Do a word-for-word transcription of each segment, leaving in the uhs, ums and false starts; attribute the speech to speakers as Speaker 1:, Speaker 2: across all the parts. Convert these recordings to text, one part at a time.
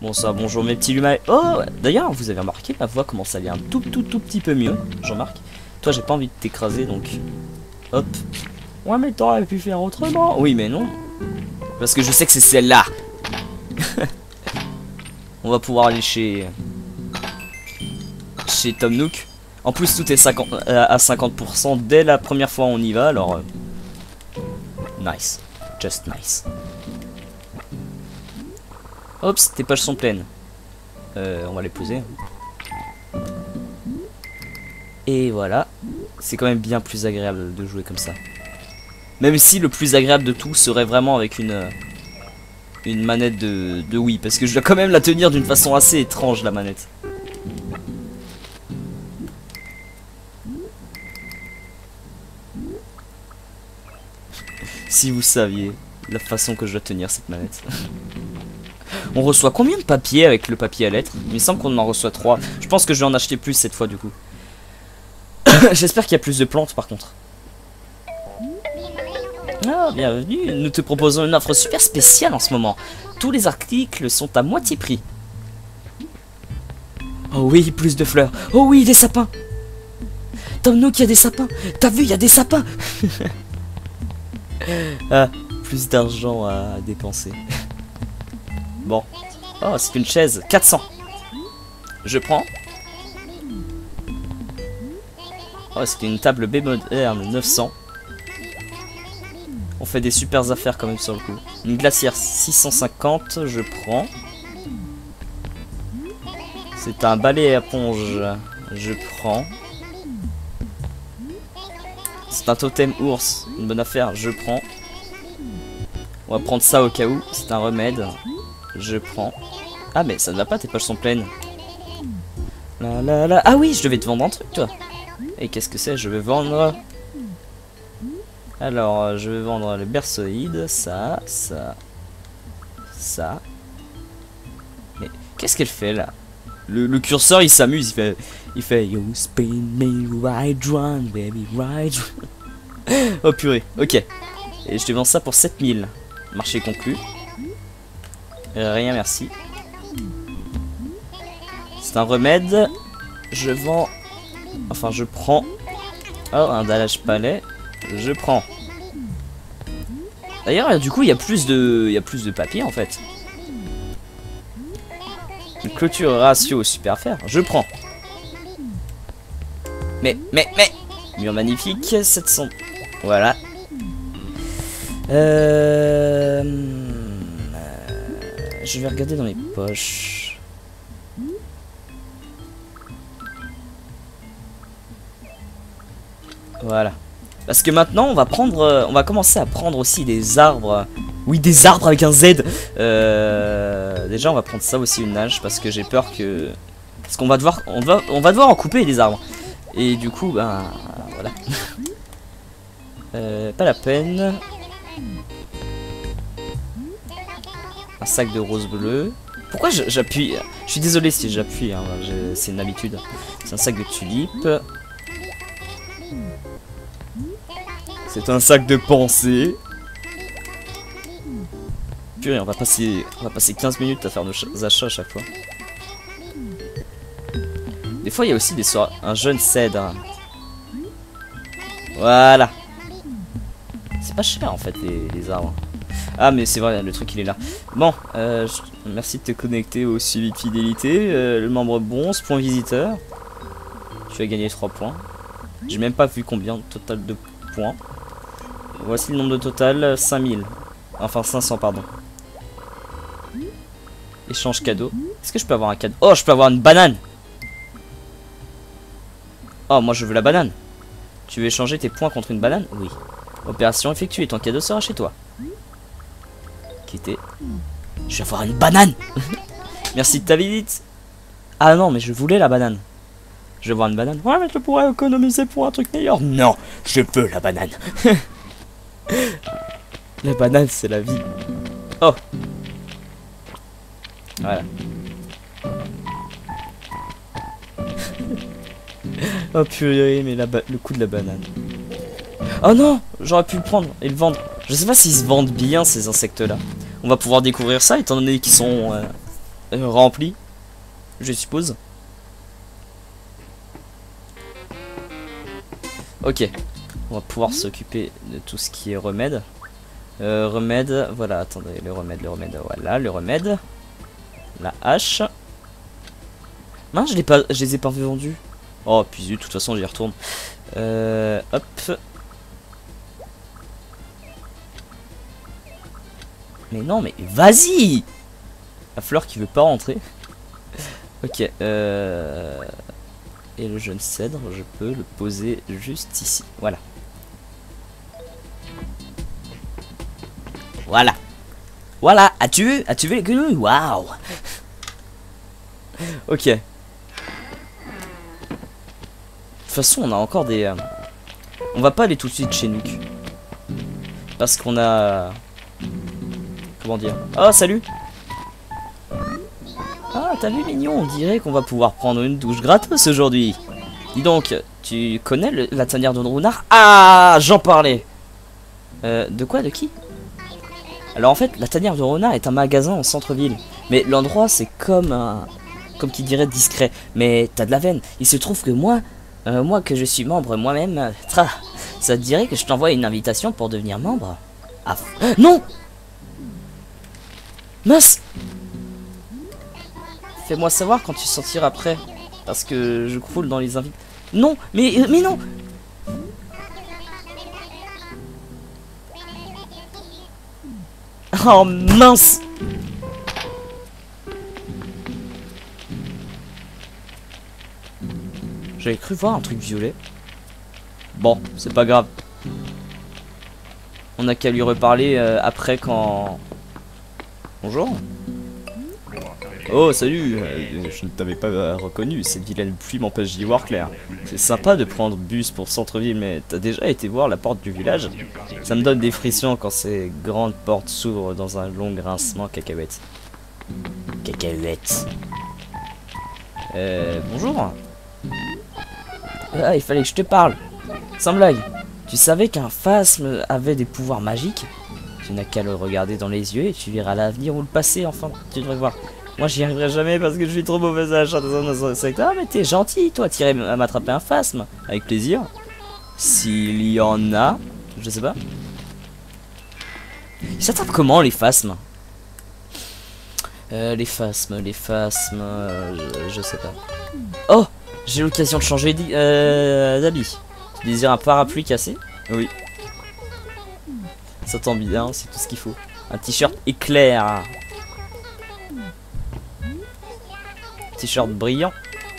Speaker 1: Bon ça, bonjour mes petits humains. Oh, d'ailleurs, vous avez remarqué, ma voix commence à aller un tout tout tout petit peu mieux, Jean-Marc. Toi, j'ai pas envie de t'écraser, donc... Hop. Ouais, mais t'aurais pu faire autrement. Oui, mais non. Parce que je sais que c'est celle-là. On va pouvoir aller chez... Chez Tom Nook. En plus, tout est cinquante, euh, à cinquante pour cent dès la première fois où on y va, alors... Euh... Nice. Just nice. Oups, tes pages sont pleines. Euh, on va les poser. Et voilà. C'est quand même bien plus agréable de jouer comme ça. Même si le plus agréable de tout serait vraiment avec une... Une manette de, de Wii. Parce que je dois quand même la tenir d'une façon assez étrange, la manette. Si vous saviez la façon que je dois tenir cette manette. On reçoit combien de papiers avec le papier à lettres? Il me semble qu'on en reçoit trois. Je pense que je vais en acheter plus cette fois du coup. J'espère qu'il y a plus de plantes par contre. Ah, bienvenue. Nous te proposons une offre super spéciale en ce moment. Tous les articles sont à moitié prix. Oh oui, plus de fleurs. Oh oui, des sapins. Tom Nook, il y a des sapins. T'as vu, il y a des sapins. Ah, plus d'argent à dépenser. Bon. Oh, c'est une chaise. quatre cents. Je prends. Oh, c'était une table B moderne. neuf cents. On fait des super affaires quand même sur le coup. Une glacière. six cent cinquante. Je prends. C'est un balai à éponge. Je prends. C'est un totem ours. Une bonne affaire. Je prends. On va prendre ça au cas où. C'est un remède. Je prends. Ah mais ça ne va pas, tes poches sont pleines. La, la, la. Ah oui, je devais te vendre un truc toi. Et qu'est-ce que c'est? Je vais vendre... Alors, je vais vendre le berceauide. Ça, ça, ça. Mais qu'est-ce qu'elle fait là? le, le curseur il s'amuse, il fait... Il fait... You spin me right round, baby, right round. Oh purée, ok. Et je te vends ça pour sept mille. Marché conclu. Rien merci. C'est un remède. Je vends... Enfin je prends... Oh, un dallage palais. Je prends. D'ailleurs du coup il y a plus de... Il y a plus de papier en fait. Une clôture ratio super faire. Je prends. Mais, mais, mais... Mur magnifique. sept cents. Voilà. Euh... Je vais regarder dans mes poches. Voilà. Parce que maintenant on va prendre, on va commencer à prendre aussi des arbres. Oui, des arbres avec un Z. Euh, déjà on va prendre ça aussi, une nage, parce que j'ai peur que, parce qu'on va devoir, on va, on va devoir en couper des arbres. Et du coup, ben voilà. euh, pas la peine. Un sac de rose bleu. Pourquoi j'appuie? Je suis désolé si j'appuie, hein, c'est une habitude. C'est un sac de tulipes. C'est un sac de pensée. Purée, on va passer, on va passer quinze minutes à faire nos achats à chaque fois. Des fois, il y a aussi des soirées, un jeune cèdre. Voilà. C'est pas cher en fait les, les arbres. Ah mais c'est vrai, le truc il est là. Bon, euh, je... merci de te connecter au suivi de fidélité. Euh, le membre bronze, point visiteur. Tu as gagné trois points. J'ai même pas vu combien total de points. Voici le nombre de total, cinq mille. Enfin cinq cents pardon. Échange cadeau. Est-ce que je peux avoir un cadeau? Oh, je peux avoir une banane. Oh, moi je veux la banane. Tu veux échanger tes points contre une banane? Oui. Opération effectuée, ton cadeau sera chez toi. Quitter. Je vais avoir une banane. Merci de ta visite. Ah non, mais je voulais la banane. Je vais avoir une banane. Ouais, mais je pourrais économiser pour un truc meilleur. Non, je veux la banane. La banane, c'est la vie. Oh. Voilà. Oh purée, mais la le coup de la banane. Oh non, j'aurais pu le prendre et le vendre. Je sais pas s'ils se vendent bien ces insectes là. On va pouvoir découvrir ça étant donné qu'ils sont euh, euh, rempli, je suppose. Ok, on va pouvoir s'occuper de tout ce qui est remède. Euh, remède, voilà, attendez, le remède, le remède, voilà, le remède. La hache. Mince, je, l'ai pas, je les ai pas vendus. Oh, puis de toute façon, j'y retourne. Euh, hop. Mais non, mais vas-y! La fleur qui veut pas rentrer. Ok, euh... et le jeune cèdre, je peux le poser juste ici. Voilà. Voilà. Voilà. As-tu vu? As-tu vu les quenouilles? Waouh. Ok. De toute façon, on a encore des... Euh... On va pas aller tout de suite chez Nook. Parce qu'on a... Comment dire? Oh, salut! Ah, t'as vu, mignon? On dirait qu'on va pouvoir prendre une douche gratos aujourd'hui. Dis donc, tu connais le, la tanière de Runard? Ah, j'en parlais. Euh, de quoi? De qui? Alors en fait, la tanière de Runard est un magasin en centre-ville. Mais l'endroit, c'est comme un... Comme qui dirait discret. Mais t'as de la veine. Il se trouve que moi, euh, moi que je suis membre moi-même, ça te dirait que je t'envoie une invitation pour devenir membre? Ah, non! Mince! Fais-moi savoir quand tu sortiras après. Parce que je croule dans les invites. Non! Mais, mais non! Oh mince! J'avais cru voir un truc violet. Bon, c'est pas grave. On a qu'à lui reparler euh, après quand... Bonjour. Oh salut, euh, je ne t'avais pas euh, reconnu, cette vilaine pluie m'empêche d'y voir clair. C'est sympa de prendre bus pour centre-ville, mais t'as déjà été voir la porte du village? Ça me donne des frissons quand ces grandes portes s'ouvrent dans un long grincement cacahuète. Cacahuète. Euh, bonjour. Ah, il fallait que je te parle. Sans blague, tu savais qu'un phasme avait des pouvoirs magiques? Tu n'as qu'à le regarder dans les yeux et tu verras l'avenir ou le passé, enfin, tu devrais voir. Moi j'y arriverai jamais parce que je suis trop mauvais à l'achat dans un secteur. Ah mais t'es gentil toi, t'irais à m'attraper un phasme. Avec plaisir. S'il y en a. Je sais pas. Ils s'attrapent comment les phasmes? euh, Les phasmes, les phasmes... Euh, je, je sais pas. Oh, j'ai l'occasion de changer d'habit. Euh, tu désires un parapluie cassé? Oui. Ça tombe bien, c'est tout ce qu'il faut. Un t-shirt éclair. T-shirt brillant.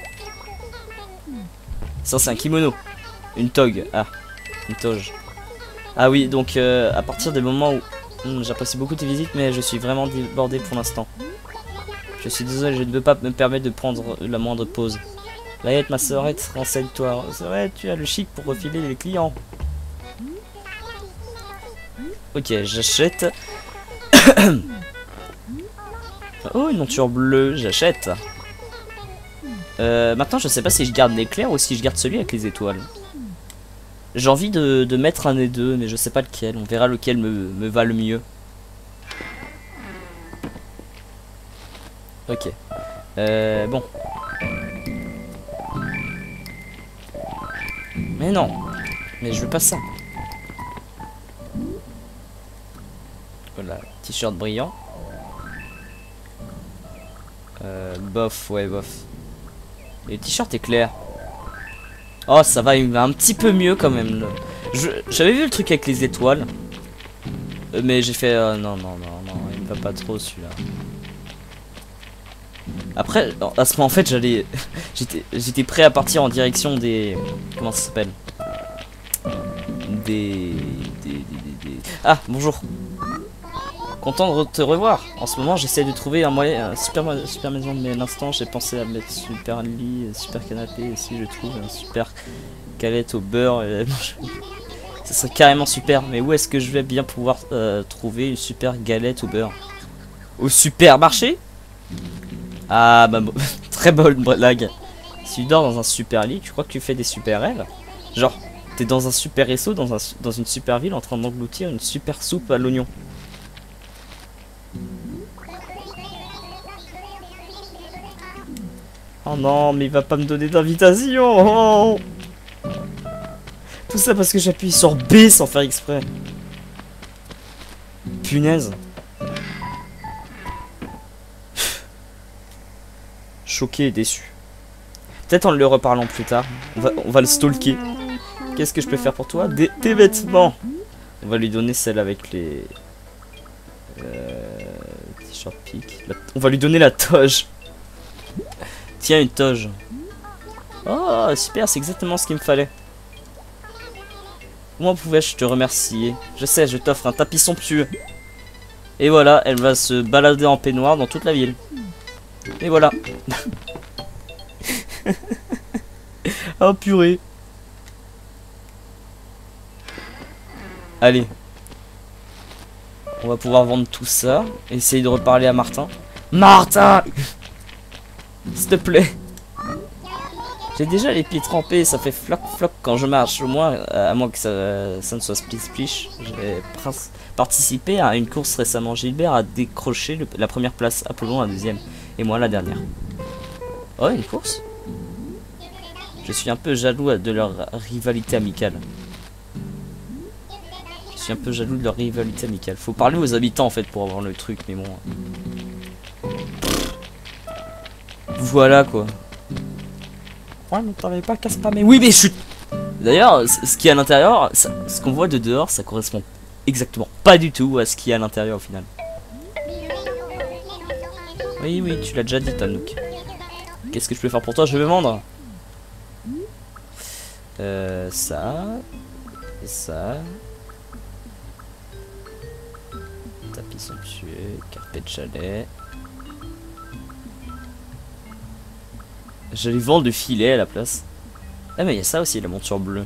Speaker 1: Ça c'est un kimono. Une toge. Ah, une toge. Ah oui, donc euh, à partir des moments où hmm, j'apprécie beaucoup tes visites, mais je suis vraiment débordé pour l'instant. Je suis désolé, je ne peux pas me permettre de prendre la moindre pause. Layette, ma sœurette, renseigne-toi. Sœurette, tu as le chic pour refiler les clients. Ok, j'achète. Oh, une monture bleue, j'achète. Euh, maintenant, je sais pas si je garde l'éclair ou si je garde celui avec les étoiles. J'ai envie de, de mettre un des deux, mais je sais pas lequel. On verra lequel me, me va le mieux. Ok. Euh, bon. Mais non. Mais je veux pas ça. Voilà, t-shirt brillant. Euh, bof, ouais, bof. Et le t-shirt est clair. Oh, ça va, il va un petit peu mieux quand même. J'avais vu le truc avec les étoiles. Euh, mais j'ai fait... Euh, non, non, non, non, il me va pas trop celui-là. Après, à ce moment, en fait, j'allais... J'étais j'étais prêt à partir en direction des... Comment ça s'appelle? Des... Des, des, des, des... Ah, bonjour. Content de te revoir. En ce moment, j'essaie de trouver un moyen, un super, super maison, mais à l'instant, j'ai pensé à mettre super lit, super canapé. Et si je trouve un super galette au beurre, et... ça serait carrément super. Mais où est-ce que je vais bien pouvoir euh, trouver une super galette au beurre? Au supermarché? Ah bah bon, très bonne blague. Si tu dors dans un super lit, tu crois que tu fais des super rêves? Genre, t'es dans un super réseau, dans, un, dans une super ville, en train d'engloutir une super soupe à l'oignon. Oh non, mais il va pas me donner d'invitation. Oh. Tout ça parce que j'appuie sur B sans faire exprès. Punaise. Choqué et déçu. Peut-être en le reparlant plus tard. On va, on va le stalker. Qu'est-ce que je peux faire pour toi? Des, des vêtements. On va lui donner celle avec les... Euh, T-shirt pique. On va lui donner la toge. Tiens, une toge. Oh, super, c'est exactement ce qu'il me fallait. Comment pouvais-je te remercier? Je sais, je t'offre un tapis somptueux. Et voilà, elle va se balader en peignoir dans toute la ville. Et voilà. Oh purée. Allez. On va pouvoir vendre tout ça. Essayer de reparler à Martin. Martin! S'il te plaît. J'ai déjà les pieds trempés, ça fait floc floc quand je marche. Au moins, à moins que ça, ça ne soit split splish. J'ai participé à une course récemment. Gilbert a décroché le, la première place, Apollon la deuxième. Et moi la dernière. Oh, une course? Je suis un peu jaloux de leur rivalité amicale. Je suis un peu jaloux de leur rivalité amicale. Faut parler aux habitants en fait pour avoir le truc, mais bon. Voilà quoi. Ouais, mais t'avais pas qu'à spammer. Oui, mais chut. D'ailleurs, ce qui est à l'intérieur, ce qu'on voit de dehors, ça correspond exactement pas du tout à ce qui est à l'intérieur au final. Oui, oui, tu l'as déjà dit, Tanouk. Qu'est-ce que je peux faire pour toi? Je vais vendre. Euh, ça. Et ça. Tapis somptueux, carpet de chalet. J'allais vendre le filet à la place. Ah mais il y a ça aussi, la monture bleue.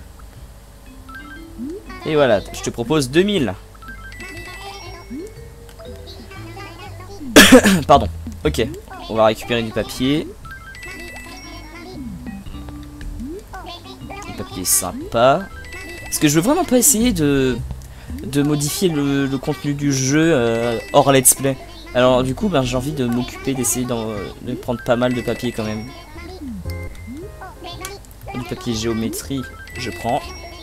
Speaker 1: Et voilà, je te propose deux mille. Pardon. Ok, on va récupérer du papier. Du papier sympa. Parce que je veux vraiment pas essayer de, de modifier le, le contenu du jeu euh, hors let's play. Alors du coup, ben, j'ai envie de m'occuper, d'essayer de prendre pas mal de papier quand même. Du papier géométrie, je prends.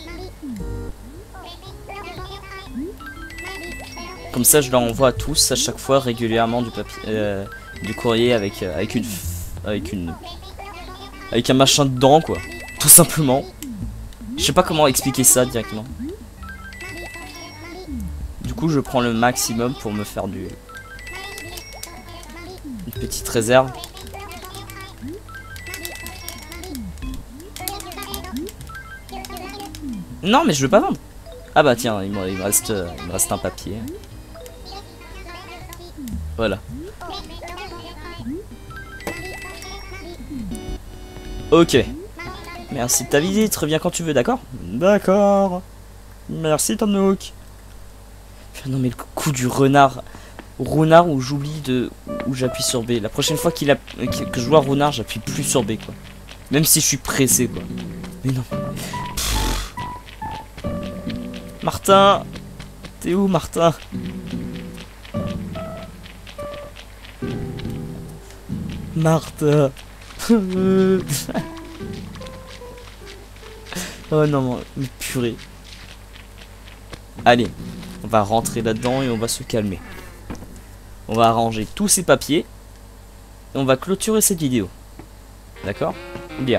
Speaker 1: Comme ça, je leur envoie à tous à chaque fois régulièrement du papier, euh, du courrier avec euh, avec une avec une avec un machin dedans quoi, tout simplement. Je sais pas comment expliquer ça directement. Du coup, je prends le maximum pour me faire du une petite réserve. Non, mais je veux pas vendre. Ah bah tiens, il me, il me reste, il me reste un papier. Voilà. Ok. Merci de ta visite. Reviens quand tu veux, d'accord? D'accord. Merci, Tom Nook. Non mais le coup du renard. Renard où j'oublie de... où j'appuie sur B. La prochaine fois qu'il a... que je vois renard, j'appuie plus sur B quoi. Même si je suis pressé quoi. Mais non. Martin, t'es où Martin? Martin. Oh non, mais purée. Allez, on va rentrer là-dedans et on va se calmer. On va arranger tous ces papiers et on va clôturer cette vidéo. D'accord? Bien.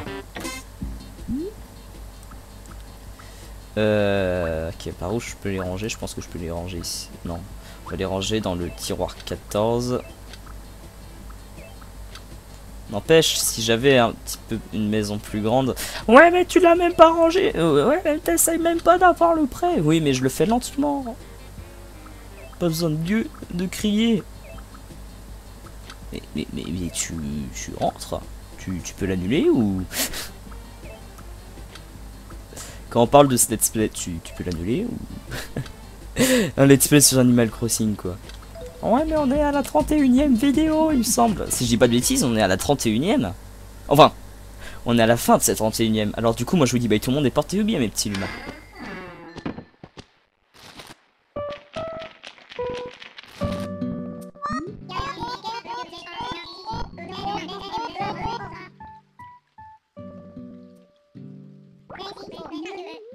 Speaker 1: Euh, ok, par où je peux les ranger? Je pense que je peux les ranger ici. Non, on va les ranger dans le tiroir quatorze. N'empêche, si j'avais un petit peu une maison plus grande... Ouais, mais tu l'as même pas rangé. Ouais, mais t'essayes même pas d'avoir le prêt. Oui, mais je le fais lentement. Pas besoin de Dieu de crier. Mais, mais, mais, mais tu, tu rentres. Tu, tu peux l'annuler ou... Quand on parle de ce let's play, tu, tu peux l'annuler ou... Un let's play sur Animal Crossing quoi. Ouais mais on est à la trente et unième vidéo il me semble. Si je dis pas de bêtises, on est à la trente et unième. Enfin, on est à la fin de cette trente et unième. Alors du coup moi je vous dis bah tout le monde est portez-vous bien mes petits humains.
Speaker 2: Ready for